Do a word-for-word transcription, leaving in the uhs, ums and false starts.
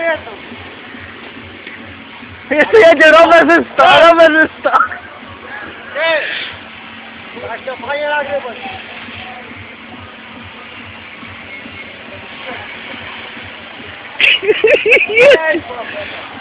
jeżdżą. Jeszcze jedzie rowerzysta, rowerzysta. Tak to fajnie nagrywać. Jest!